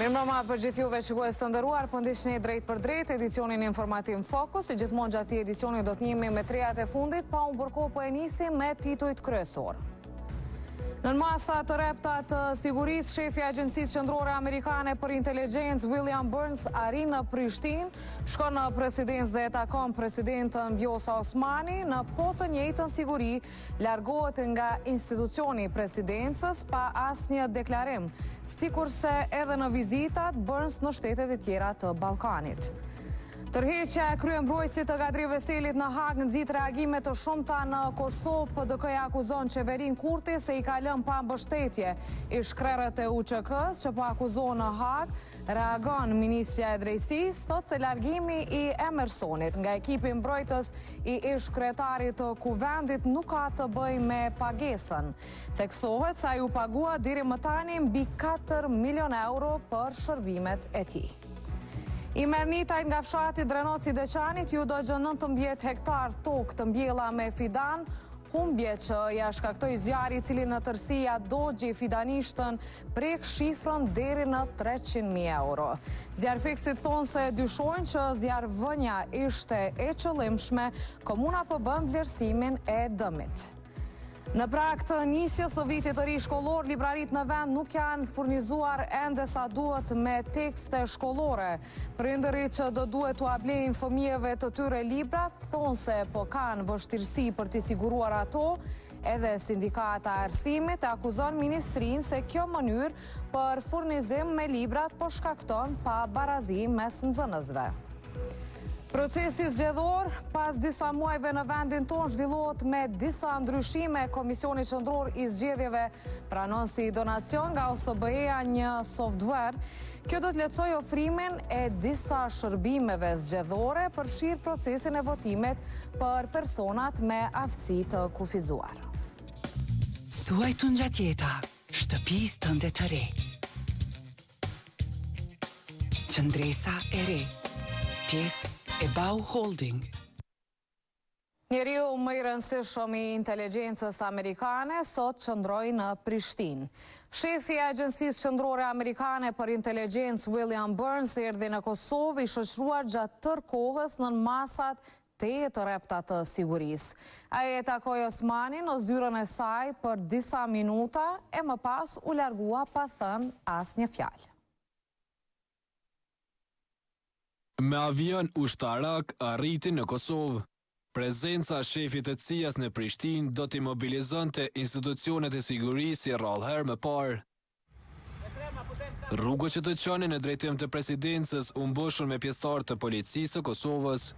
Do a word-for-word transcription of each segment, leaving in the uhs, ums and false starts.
Mirëmbrëma për gjithë juve shikues të nderuar, po ndiqni drejt për drejt edicionin informativ Fokus. Si gjithmonë gjatë këtij edicioni do të jemi me trejat e fundit, pa u bërko po e nisim me titujt kryesor. Në masa të repta të sigurisë, shefi i Agjencisë Qendrore Amerikane për Inteligjencë William Burns arrin në Prishtinë, shkon në presidencë dhe e takon presidentën Vjosa Osmani. Në po të njëjtën siguri largohet nga institucioni i presidencës pa asnjë deklarim, sikurse edhe në vizitat Burns në shtetet e tjera të Ballkanit. Tërheqja e kryembrojtësit të Kadri Veselit në Hag nxit reagime të shumta në Kosovë. P D K-ja akuzon qeverinë Kurti se i ka lënë pa mbështetje ish krerët e U Q K-s që po akuzohen në Hag. Reagon Ministria e Drejtësisë, thotë se largimi i Emersonit nga ekipi mbrojtës i ish kryetarit të Kuvendit nuk ka të bëjë me pagesën. Theksohet se ai u pagua deri më tani mbi katër milion euro për shërbimet e tij. I mernitajt nga fshati Drenoci Deçanit ju dëgjën nëntëmbëdhjetë hektar tokë të mbjella me fidan, humbje që ja shkaktoi zjarri i cili në tërësia dogji fidanishtën prek shifrën deri në treqind mijë euro. Zjarfikësit thonë se dyshojnë që zjarrvënia ishte e qëllimshme, komuna po bën vlerësimin e dëmit. Në prag të nisjes së vitit të ri shkollor, librarit në vend nuk janë furnizuar ende sa duhet me tekste shkollore. Prindërit që do duhet t'u ablejnë fëmijëve të tyre librat thonë se po kanë vështirësi për t'i siguruar ato. Edhe sindikata e arsimit akuzon ministrinë se kjo mënyrë për furnizim me librat po shkakton pa barazi mes nxënësve. Procesi zgjedhor pas disa muajve në vendin tonë zhvillohet me disa ndryshime. Komisioni Qendror i Zgjedhjeve pranon si donacion nga O S B E-ja një software. Kjo do të lehtësojë ofrimin e disa shërbimeve zgjedhore, përfshir procesin e votimit për personat me aftësi të kufizuar. Thuaj të ngjatjeta, shtëpisë tënde të re. Qëndresa e re, pjesë e Bau Holding. Njeriu më i rëndësishëm i inteligjencës amerikane sot qëndroi në Prishtinë. Shefi i Agjencisë Qendrore Amerikane për Inteligjencë William Burns erdhi në Kosovë i shoqëruar gjatë tërë kohës në masat te të repta të sigurisë. Ai e takoi Osmanin në zyrën e saj për disa minuta e më pas u largua pa thënë asnjë fjalë. Me avion ushtarak arriti në Kosovë. Prezenca shefit të C I A-s në Prishtinë do t'i mobilizonte institucionet e sigurisë si rrallë herë më parë. Rrugët që të çonin në drejtim të presidencës u mbushën me pjesëtarë të policisë së Kosovës.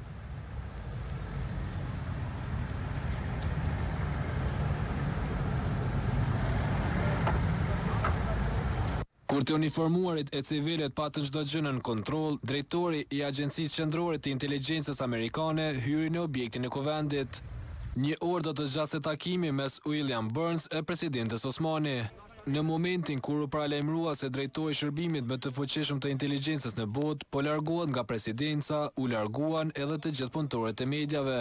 Kur të uniformuarit e civilet patën çdo gjë nën kontroll, drejtori i Agjencisë Qendrore të Inteligjencës Amerikane hyri në objektin e Kuvendit. Një orë do të zgjaste takimi mes William Burns e presidentes Osmani. Në momentin kur u paralajmërua se drejtori i shërbimit më të fuqishëm të inteligjencës në botë po largohet nga presidenca, u larguan edhe të gjithë punëtorët e mediave.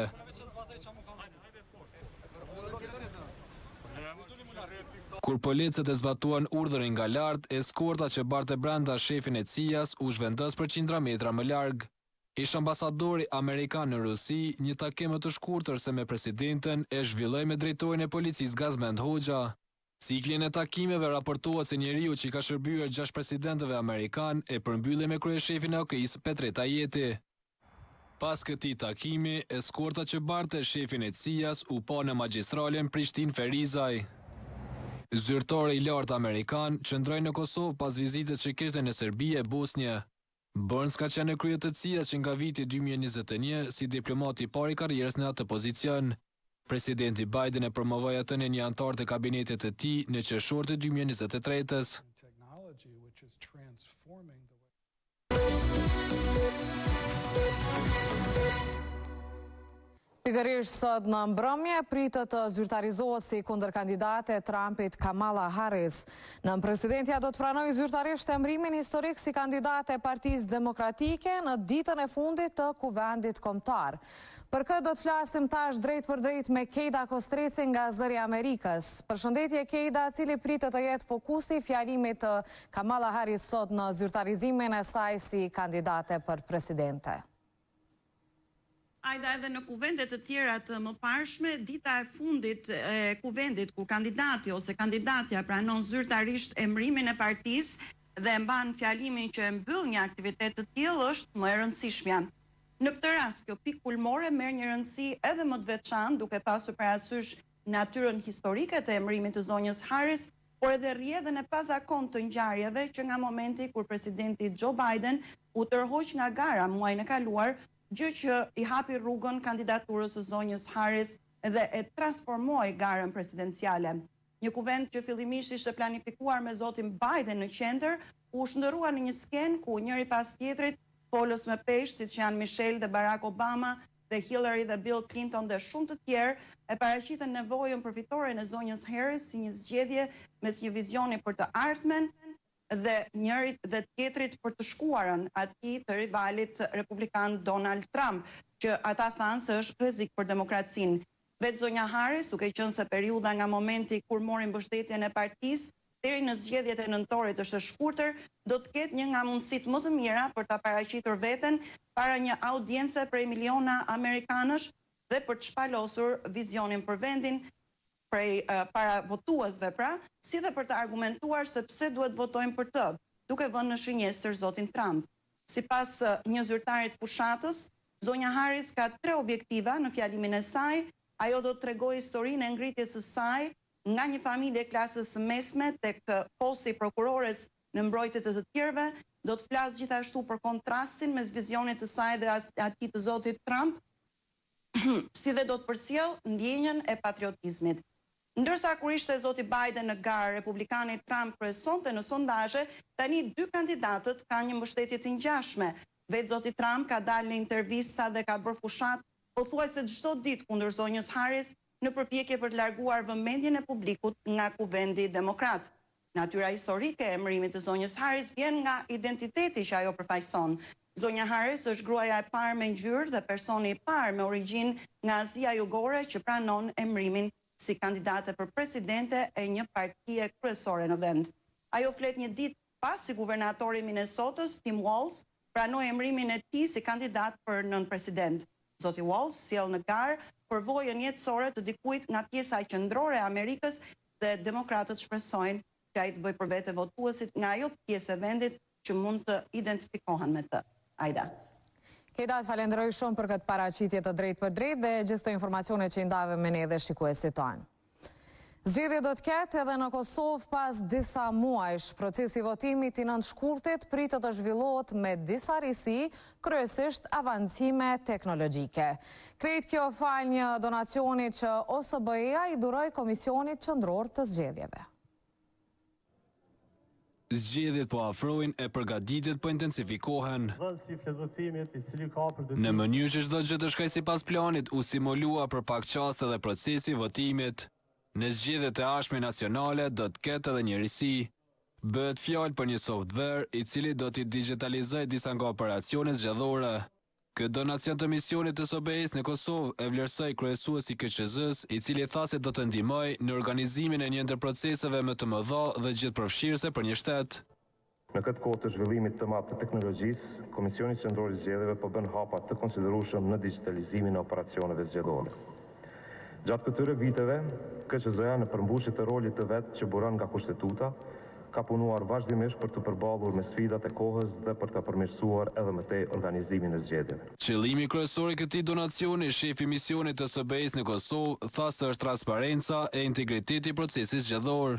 Kur policët e zbatuan urdhërin nga lart, eskorta që barte brenda shefin e C I A-s u zhvendos për qindra metra më larg. Ish ambasadori amerikan në Rusi, një takim më të shkurtër se me presidenten, e zhvilloi me drejtorin e policisë Gazmend Hoxha. Ciklin e takimeve raportohet se njeriu që ka shërbyer gjashtë presidentëve amerikan e përmbylli me kryeshefin e O K I-s Petret Ajeti. Pas këtij takimi, eskorta që barte shefin e C I A-s u pa në magjistralen Prishtinë Ferizaj. Zyrtari i lartë amerikan qëndroi në Kosovë pas vizitës që kishte në Serbi e Bosnjë. Burns ka qenë në krye të C I A-s që nga viti dy mijë e njëzet e një si diplomat i parë i karrierës në atë pozicion. Presidenti Biden e promovoi atë në një antar të kabinetit të tij në qershor të dy mijë e njëzet e tretës. Pikërisht sot në mbrëmje pritet të zyrtarizohet si kundër kandidate e Trumpit Kamala Harris. Nën presidentja do të pranojë zyrtarisht emrimin historik si kandidate e Partisë Demokratike në ditën e fundit të kuvendit kombëtar. Për këtë do të flasim tash drejt për drejt me Kejda Kostreci nga Zëri i Amerikës. Përshëndetje Kejda, cili pritet të jetë fokusi i fjalimit të Kamala Harris sot në zyrtarizimin e saj si kandidate për presidente. Ajda, edhe në kuvendet të tjera të mëparshme, dita e fundit e kuvendit ku kandidati ose kandidatja pranon zyrtarisht emrimin e partisë dhe mban fjalimin që e mbyll një aktivitet të tillë është më e rëndësishmja. Në këtë rast, kjo pikë kulmore merr një rëndësi edhe më të veçantë duke pasur parasysh natyrën historike të emrimit të zonjës Harris, por edhe rrjedhën e pazakontë të ngjarjeve që nga momenti kur presidenti Joe Biden u tërhoq nga gara muajin e kaluar, gjë që i hapi rrugën kandidaturës së zonjës Harris dhe e transformoi garën presidenciale. Një kuvend që fillimisht ishte planifikuar me zotin Biden në qendër, u shndërrua në një skenë ku njëri pas tjetrit folës me peshë, siç janë Michelle dhe Barack Obama, dhe Hillary dhe Bill Clinton dhe shumë të tjerë, e paraqitën nevojën për fitoren e zonjës Harris si një zgjedhje mes një vizioni për të ardhmen dhe njërit dhe tjetrit për të shkuarën atij të rivalit republikan Donald Trump, që ata thanë se është rrezik për demokracinë. Vetë zonja Harris, duke qenë se periudha nga momenti kur mori mbështetjen e partisë deri në zgjedhjet e nëntorit është e shkurtër, do të ketë një nga mundësitë më të mira për ta paraqitur veten para një audience prej miliona amerikanësh dhe për të shpalosur vizionin për vendin prej uh, para votuesve pra, si dhe për të argumentuar se pse duhet votojnë për të, duke vënë në shënjestër zotin Trump. Sipas uh, një zyrtarit fushatës, zonja Harris ka tre objektiva në fjalimin e saj. Ajo do të tregojë historinë e ngritjes së saj nga një familje klasës së mesme tek uh, posti i prokurores në mbrojtje të të tjerëve, do të flasë gjithashtu për kontrastin mes vizionit të saj dhe atij të zotit Trump, si dhe do të përcjell ndjenjën e patriotizmit. Ndërsa kur ishte zoti Biden në garë, republikani Trump presonte në sondazhe, tani dy kandidatët kanë një mbështetje të ngjashme. Vetë zoti Trump ka dalë në intervista dhe ka bërë fushat pothuajse çdo ditë kundër zonjës Harris në përpjekje për të larguar vëmendjen e publikut nga kuvendi demokrat. Natyra historike e emrimit të zonjës Harris vjen nga identiteti që ajo përfaqëson. Zonja Harris është gruaja e parë me ngjyrë dhe personi i parë me origjinë nga Azia Jugore që pranon emrimin si kandidate për presidente e një partie kryesore në vend. Ajo flet një ditë pasi guvernatori i Minnesotës, Tim Walz, pranoi emrimin e tij si kandidat për nënpresident. Zoti Walz sjell në garë përvojën jetësore të dikujt nga pjesa qendrore e Amerikës dhe demokratët shpresojnë që ai të bëjë për vete votuesit nga ajo pjesë e vendit që mund të identifikohen me të. Ajda. Kejda, falenderoj shumë për këtë paraqitje të drejt për drejt dhe gjithë të informacione që i ndave me ne dhe shikuesit tanë. Zgjedhje do të ketë edhe në Kosovë pas disa muajsh. Procesi i votimit i nëntë shkurtit pritet të zhvillohet me disa risi, kryesisht avancime teknologjike. Krejt kjo fal një donacioni që O S B E-ja i duroi Komisionit Qendror të Zgjedhjeve. Zgjedhjet po afrojnë e përgatitjet po intensifikohen. Në mënyrë që çdo gjë të shkojë sipas planit, u simulua për pak qaste dhe procesi i votimit. Në zgjedhjet e ardhshme nacionale do të ketë edhe një risi. Bëhet fjalë për një software i cili do t'i digitalizojë disa nga operacionet zgjedhore. Këtë donacion të misionit të S B E-s në Kosovë e vlerësoi kryesuesi i K Q Z-s, i cili tha se do të ndihmojë në organizimin e një ndër proceseve më të mëdha dhe gjithëpërfshirëse për një shtet. Në këtë kohë të zhvillimit të madh të teknologjisë, Komisioni Qendror i Zgjedhjeve po bën hapa të konsiderueshëm në digitalizimin e operacioneve zgjedhore. Gjatë këtyre viteve, K Q Z-ja në përmbushje të rolit të vet që buron nga kushtetuta, ka punuar vazhdimisht për të përballur me sfidat e kohës dhe për të përmirësuar edhe më tej organizimin e zgjedhjeve. Qëllimi kryesor i këtij donacioni, shefi i misionit të S B E-s në Kosovë, tha se është transparenca e integriteti i procesit zgjedhor.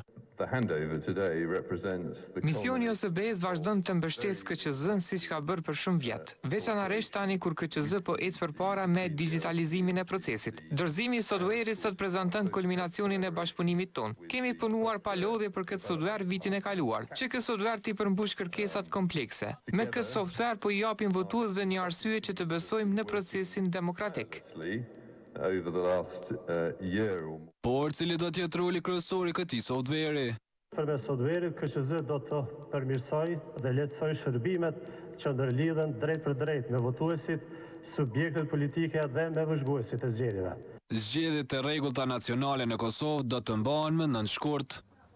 Misioni O S B E-s vazhdon të mbështesë K Q Z-n siç ka bërë për shumë vjet, veçanërisht tani kur K Q Z po ecë përpara me digitalizimin e procesit. Dorëzimi i software-it sot prezanton kulminacionin e bashkëpunimit ton. Kemi punuar pa lodhje për këtë software vitin e kaluar, që ky software t'i përmbush kërkesat komplekse. Me këtë software po i japim votuesve një arsye që të besojmë në procesin demokratik. over the last uh, year. Por cili do të jetë roli kryesor i këtij softveri? Përmes softverit, K Q Z do të përmirësoj dhe lehtësoj shërbimet që ndërlidhen drejt për drejt me votuesit, subjektet politike dhe me vëzhguesit e zgjedhjeve. Zgjedhjet e rregullta nacionale në Kosovë do të mbahen më nën shkurt.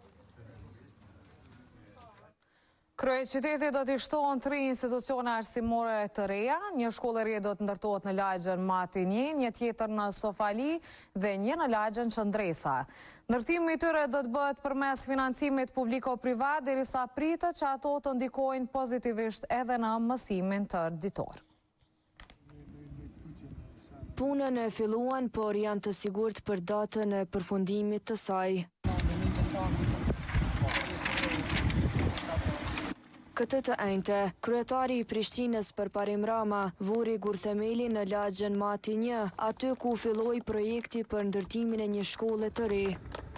Kryeqyteti do t'i shtohen tre institucione arsimore të reja, një shkollë e re do të ndërtohet në lagjen Mati një, një tjetër në Sofali dhe një në lagjen Qëndresa. Ndërtimi i tyre do të bëhet përmes financimit publiko-privat, derisa pritet që ato të ndikojnë pozitivisht edhe në mësimin tërditor. Punën e filluan, por janë të sigurt për datën e përfundimit të saj. Këtë të enjte, kryetari i Prishtinës Përparim Rama vuri gurthemeli në lagjen Mati një, aty ku filloi projekti për ndërtimin e një shkolle të re.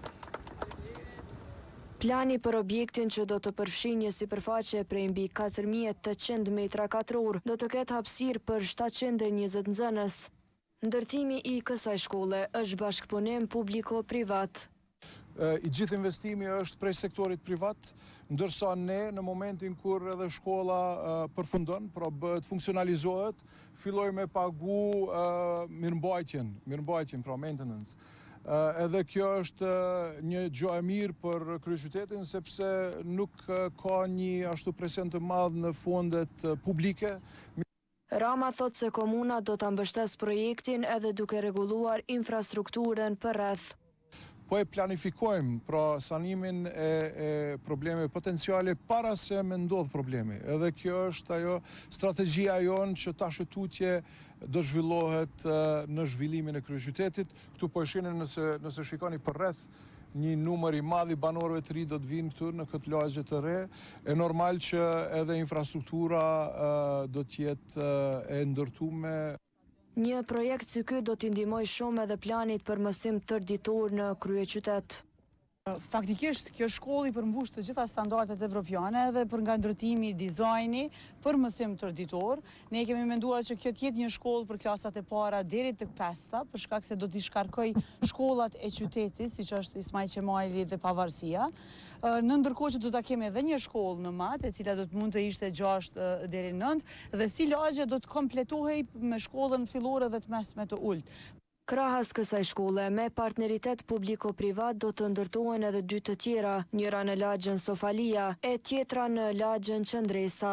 Plani për objektin që do të përfshi një sipërfaqe prej mbi katër mijë e tetëqind metra katror do të ketë hapësirë për shtatëqind e njëzet nxënës. Ndërtimi i kësaj shkolle është bashkëpunim publiko-privat. I gjithë investimi është prej sektorit privat, ndërsa ne në momentin kur edhe shkolla uh, përfundon, pra bëhet funksionalizohet, filloj me pagu uh, mirëmbajtjen, mirëmbajtjen, pra maintenance. Uh, edhe kjo është uh, një gjë e mirë për kryeqytetin, sepse nuk uh, ka një ashtu presion të madh në fondet uh, publike. Rama thot se komuna do ta mbështes projektin edhe duke rregulluar infrastrukturën përreth. Po e planifikojmë pra sanimin e, e probleme potenciale para se me ndodh problemi. Edhe kjo është ajo strategjia jonë që tash tutje do zhvillohet uh, në zhvillimin e kryeqytetit. Këtu po e shihni nëse nëse shikoni përreth një numër i madh i banorëve të ri do të vinë këtu në këtë lagje të re. E normal që edhe infrastruktura uh, do të jetë uh, e ndërtuar. Një projekt si ky do t'i ndihmojë shumë edhe planit për mësim tërditor në kryeqytet. Faktikisht, kjo shkollë i përmbush të gjitha standardet evropiane edhe për nga ndërtimi, dizajni për mësim tërditor. Ne kemi menduar që kjo t'jetë një shkollë për klasat e para deri të pesta, për shkak se do t'i shkarkoj shkollat e qytetit, siç është Ismail Qemali dhe Pavarësia. Në ndërkohë që do ta kemi edhe një shkollë në Mat, e cila do të mund të ishte gjashtë deri në nëntë, dhe si lagje do të kompletohej me shkollën fillore dhe të mesme të ulët. Krahas kësaj shkolle, me partneritet publiko-privat do të ndërtohen edhe dy të tjera, njëra në lagjen Sofalia e tjetra në lagjen Qëndresa.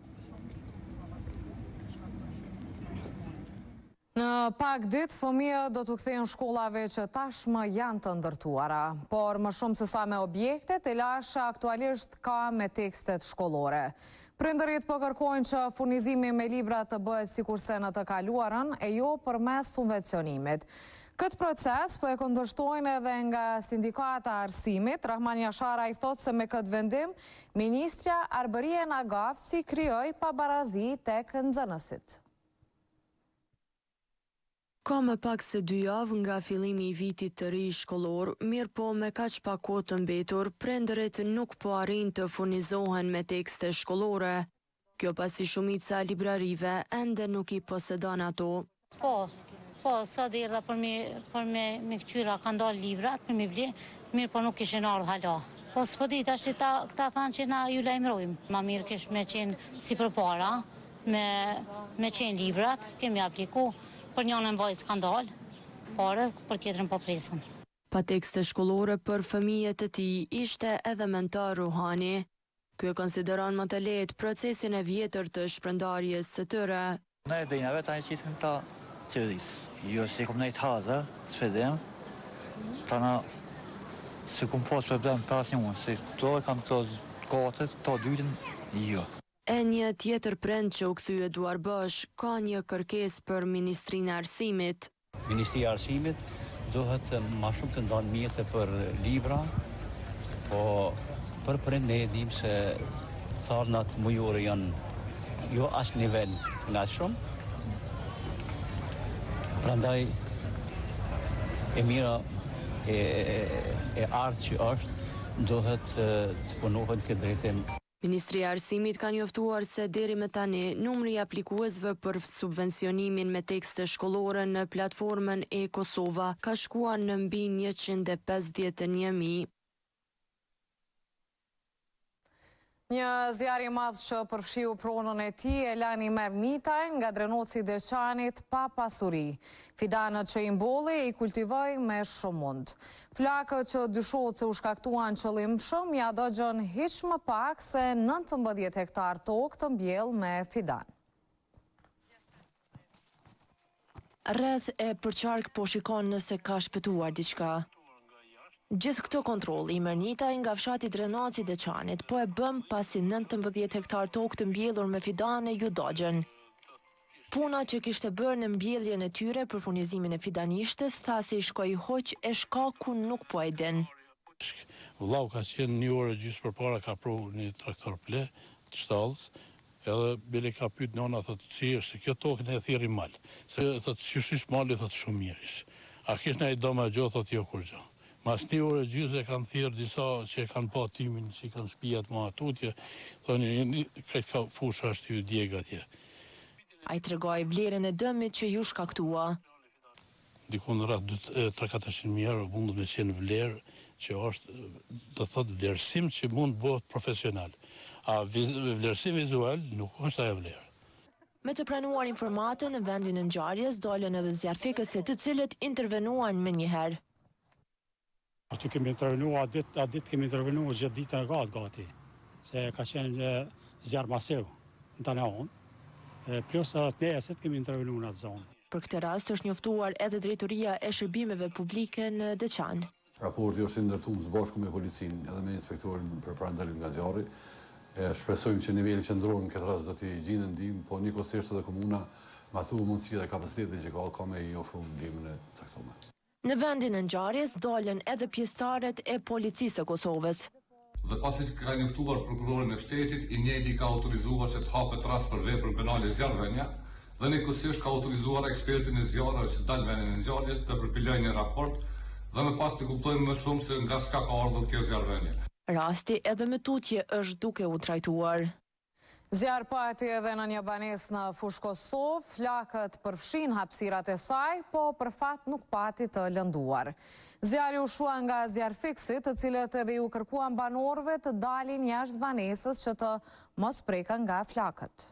Në pak ditë, fëmijët do të kthehen shkollave që tashmë janë të ndërtuara, por më shumë se sa me objektet, e lasha aktualisht ka me tekstet shkollore. Prindërit po kërkojnë që furnizimi me libra të bëhet sikurse në të kaluarën e jo përmes subvencionimit. Këtë proces po e kundërshtojnë edhe nga Sindikata e Arsimit. Rahman Jashara i thotë se me këtë vendim, Ministrja Arbërie Nagafsi krijoi pabarazi tek nxënësit. Ka më pak se dy javë nga fillimi i vitit të ri shkollor, mirë po me kaq pak kohë të mbetur, prindërit nuk po arrin të furnizohen me tekste shkollore. Kjo pasi shumica e librarive ende nuk i posedon ato. Po, po, sot erdha për me për me me kqyra kanë dalë librat për me ble, mirë po nuk kishin ardhur hala. Po s'po di tash ta këta thanë që na ju lajmërojmë. Ma mirë kish me qenë si përpara, me me qenë librat, kemi apliku. Për njënë në mbaj skandal, pare për tjetërën po presën. Pa tekste shkollore për fëmijët e tij ishte edhe mentor Ruhani. Ky e konsideron më të lehtë procesin e vjetër të shpërndarjes së tyre. Ne e bëjnë vetë anë qitë këta qëvëdis. Jo, se kom nejtë haza, së fedem, ta na se kom pas problem për asë një, se to e kam këto katët, këto dytën, jo. E një tjetër prind që u kthye duar bosh, ka një kërkesë për Ministrinë e Arsimit. Ministria e Arsimit duhet më shumë të ndonë mjete për libra, po për prind ne e dim se tharnat mujore janë jo as nivel nga shumë. Prandaj e mira e, e, e ardhë që është duhet të punohet këtë drejtim. Ministria e Arsimit ka njoftuar se deri më tani numri i aplikuesve për subvencionimin me tekste shkollore në platformën e Kosova ka shkuar në mbi njëqind e pesëdhjetë e një mijë. Një zjarr i madh që përfshiu pronën e tij e lani Mernitaj nga drenoci i Deçanit pa pasuri. Fidanët që i mbolli i kultivoi me shumë mund. Flakët që dyshohet se u shkaktuan qëllimshëm ja dëgjën hiç më pak se nëntëmbëdhjetë hektar tokë të mbjell me fidan. Rreth e përqark po shikon nëse ka shpëtuar diçka. Gjithë këto kontrolli i Mernitaj nga fshati Drenaci i Deçanit po e bëm pasi nëntëmbëdhjetë hektar tokë të mbjellur me fidane ju dogjen. Puna që kishte bërë në mbjelljen e tyre për furnizimin e fidanishtes tha se i shkoi hoq e shkaku nuk po e din. Vllau ka qenë një orë gjysmë përpara ka pru një traktor ple të shtallës, edhe bile ka pyet nona thotë si është se kjo tokë ne e thirri mal. Se thotë çyshish mali thotë shumë mirësh. A kish ndaj domë gjotë thotë jo kur gjë. Mas një orë gjysë e kanë thirrë disa që e kanë pa timin, që kanë shtëpiat më atutje, thonë këtë ka fusha është ju djeg atje. Ai tregoi vlerën e dëmit që ju shkaktua. Diku në rreth tre katërqind mijë euro mund me qenë vlerë që është, do thotë, vlerësim që mund bëhet profesional. A vlerësim vizual nuk është ajo vlerë. Me të pranuar informatën në vendin e ngjarjes dolën edhe zjarfikëse të cilët intervenuan menjëherë. Aty kemi intervenuar, atë ditë, atë ditë kemi intervenuar gjithë ditën e gatë gati, se ka qenë zjarr masiv në Tanaon, plus atë nesër kemi intervenuar në atë zonë. Për këtë rast është njoftuar edhe drejtoria e shërbimeve publike në Deçan. Raporti është ndërtuar së bashku me policinë edhe me inspektorin për parandalim nga zjarri. Shpresojmë që niveli qendror në këtë rast do t'i gjejë ndihmë, po njëkohësisht edhe komuna me ato mundësi dhe kapacitete që ka ka me i ofruar ndihmën e caktuar. Në vendin e ngjarjes dolën edhe pjesëtarët e policisë së Kosovës. Dhe pasi që ka njoftuar prokurorin e shtetit, i njëjti ka autorizuar që të hapet rast për veprën penale zjarrvënia dhe njëkohësisht ka autorizuar ekspertin e zjarreve që dalë vendin e ngjarjes të përpilojë një raport dhe më pas të kuptojmë më shumë se nga çka ka ardhur kjo zjarrvënie. Rasti edhe me tutje është duke u trajtuar. Zjarr pati edhe në një banesë në fushë Kosovë, flakët përfshin hapësirat e saj, po për fat nuk pati të lënduar. Zjarri u shua nga zjarrfikësit, të cilët edhe ju kërkuan banorëve të dalin jashtë banesës që të mos preken nga flakët.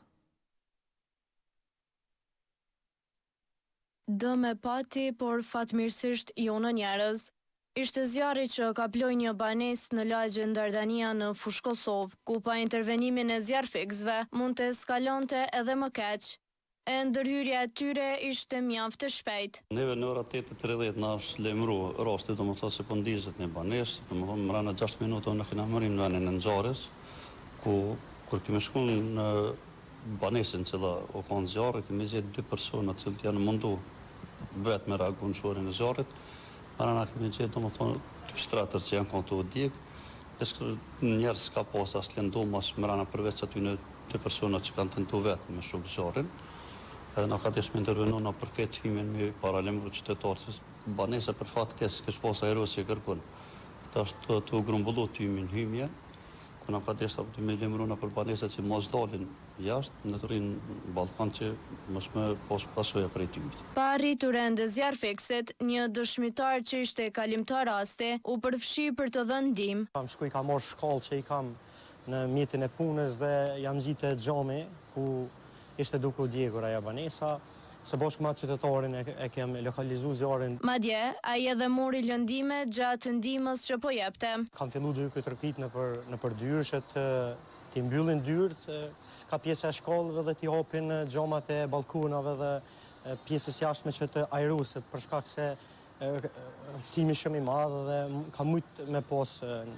Dëm e pati, por fatmirësisht jo në njerëz. Ishte zjarri që ka ploj një banesë në lagjen Dardania në fushë Kosovë, ku pa intervenimin e zjarrfikësve mund të eskalonte edhe më keq. E ndërhyrja e tyre ishte mjaft e shpejt. Neve në ora tetë e tridhjetë na është lajmëru rasti, do më thotë se po ndizet një banesë, do më thonë mbrana gjashtë minuta në kena marrë në vendin e ngjarjes, ku kur kemi shku në banesën që u ka zjarri, kemi gjetë dy persona që janë mundu vetë me reagu në shorin e zjarrit. Marana kemi gjetë, do më thonë, të shtratër që janë kontu u djekë, dhe njerës ka pas as lëndu mas mërana përveç aty në të persona që kanë tentu vetë me shuk zjarrin, edhe në ka desh me intervenu në përket hymin me paralemru qytetarë, që banesa për fatë kesë kësh pas aeros që kërkun. Këta është të, të grumbullu të hymin hymje, ku në ka desh të me lemru në për banesa që mos dalin jashtë, në të rinë Balkan që mos me pos pasoja për e tymit. Pa arritur ende zjarrfikësit, një dëshmitar që ishte kalim të raste, u përfshi për të dhënë ndihmë. Kam shku i kam marrë shkallë që i kam në mjetin e punës dhe jam gjitë e xhami, ku ishte duke u djegur aja banesa. Së bashku me qytetarin e, e kem lokalizu zjarrin. Madje, ai edhe mori lëndime gjatë ndihmës që po jepte. Kam fillu duke të rëkit në për, në për dyrë që të, të mbyllin dyrët, ka pjesë e shkallëve dhe t'i hapin xhamat e balkonave dhe pjesës jashtme që të ajruset, për shkak se timi shumë i madh dhe ka mujt me pas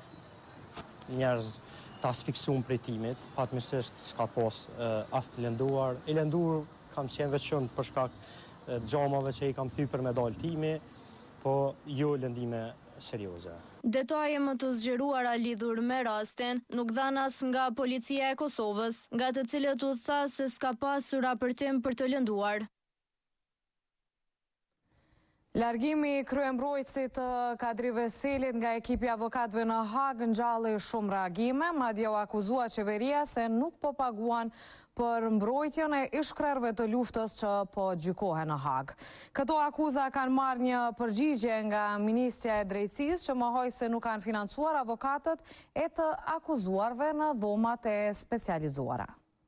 njerëz të asfiksum prej timit, fatmirësisht s'ka pas as të lënduar. I lënduar kam qenë veçën për shkak xhamave që i kam thy për me dal timi, po jo lëndime serioze. Detaje më të zgjeruara lidhur me rastin nuk dhanë as nga policia e Kosovës, nga të cilët u tha se s'ka pasur raportim për të lënduar. Largimi i kryembrojtësit të Kadri Veselit nga ekipi avokatëve në Hag ngjalli shumë reagime, madje u akuzua qeveria se nuk po paguan për mbrojtjen e ish-krerëve të luftës që po gjykohen në Hag. Këto akuza kanë marrë një përgjigje nga Ministria e Drejtësisë që mohoi se nuk kanë financuar avokatët e të akuzuarve në dhomat e specializuara.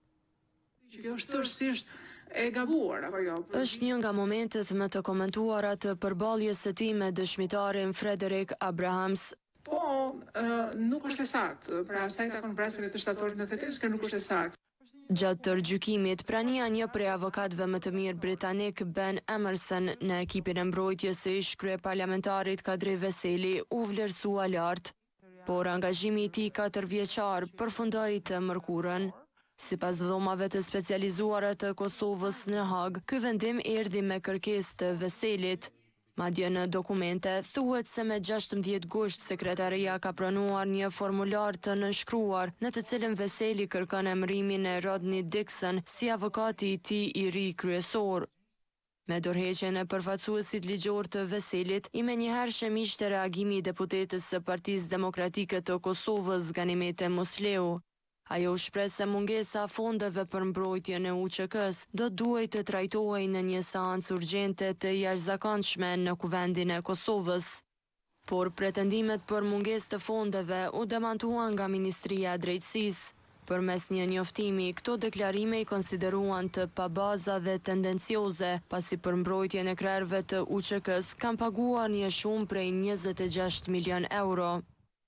Kjo është tërësisht e gabuar, apo jo? Është një nga momentet më të komentuara të përballjes së tij me dëshmitarin Frederik Abrahams. Po, uh, nuk është e saktë. Pra, sa i takon vrasjeve të shtatorit në Tetis, kjo nuk është e saktë. Gjatë tërgjykimit, prania një prej avokatëve më të mirë britanik Ben Emerson në ekipin e mbrojtjes së ish kryeparlamentarit Kadri Veseli u vlerësua lart, por angazhimi i tij katërvjeçar përfundoi të mërkurën. Sipas dhomave të specializuara të Kosovës në Hag, ky vendim erdhi me kërkesë të Veselit. Madje në dokumente thuhet se me gjashtëmbëdhjetë gusht sekretaria ka pranuar një formular të nënshkruar në të cilën Veseli kërkon emërimin e Rodney Dixon si avokati i tij i ri kryesor. Me dorëheqjen e përfaqësuesit ligjor të Veselit, i menjëhershëm ishte reagimi i deputetës së Partisë Demokratike të Kosovës Ganimete Musleu. Ajo shpreh se mungesa fondeve për mbrojtjen e U Q K-s do duhej të trajtohej në një seancë urgjente të jashtëzakonshme në Kuvendin e Kosovës. Por pretendimet për mungesë të fondeve u demantuan nga Ministria e Drejtësisë. Përmes një njoftimi, këto deklarime i konsideruan të pabaza dhe tendencioze, pasi për mbrojtjen e krerëve të U Q K-s kanë paguar një shumë prej njëzet e gjashtë milion euro.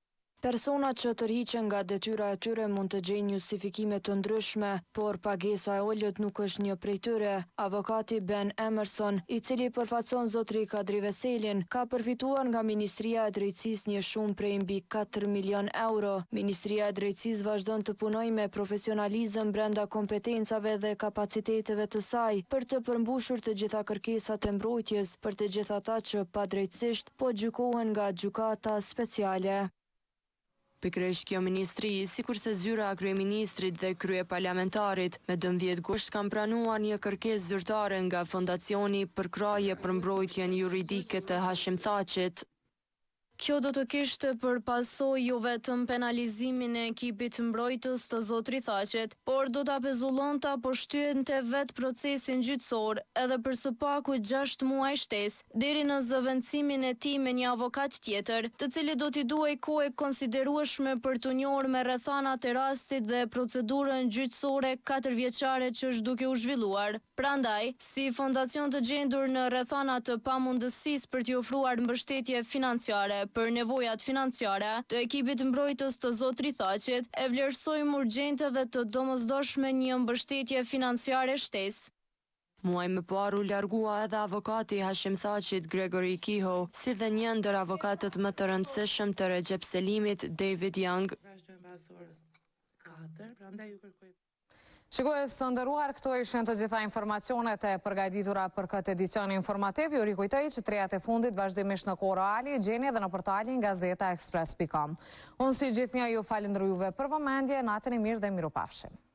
Personat që tërhiqen nga detyra e tyre mund të gjejnë justifikime të ndryshme, por pagesa e ulët nuk është një prej tyre. Avokati Ben Emerson, i cili përfaqëson zotri Kadri Veselin, ka përfituar nga Ministria e Drejtësisë një shumë prej mbi katër milion euro. Ministria e Drejtësisë vazhdon të punojë me profesionalizëm brenda kompetencave dhe kapaciteteve të saj për të përmbushur të gjitha kërkesat e mbrojtjes për të gjithë ata që padrejtësisht po gjykohen nga gjykata speciale. Pikërisht kjo ministri, sikurse zyra e kryeministrit dhe kryeparlamentarit, me dëmbëdhjetë gusht kanë pranuar një kërkesë zyrtare nga Fondacioni për kraje për mbrojtjen juridike të Hashim Thaqit. Kjo do të kishte për pasojë jo vetëm penalizimin e ekipit mbrojtës të zotrit Thaqit, por do ta pezullonte apo shtyente vetë procesin gjyqësor, edhe për së paku gjashtë muaj shtesë, deri në zëvendësimin e tij me një avokat tjetër, të cili do t'i duhej kohë konsiderueshme për të njohur me rrethanat e rastit dhe procedurën gjyqësore katërvjeçare që është duke u zhvilluar. Prandaj, si fondacion të gjendur në rrethana të pamundësisë për t'i ofruar mbështetje financiare për nevojat financiare të ekipit mbrojtës të zotrit Thaqit, e vlerësojmë urgjente dhe të domosdoshme një mbështetje financiare shtesë. Muaj më parë u largua edhe avokati Hashim Thaqit Gregory Kiho, si dhe një ndër avokatët më të rëndësishëm të Recep Selimit, David Young. Shikues të nderuar, këto ishin të gjitha informacionet e përgatitura për këtë edicion informativ. Ju rikujtoj që trejat e fundit vazhdimisht në kohë reale gjeni edhe në portalin gazeta express pikë com. Unë si gjithnjë ju falenderoj juve për vëmendje, natën e mirë dhe mirupafshim.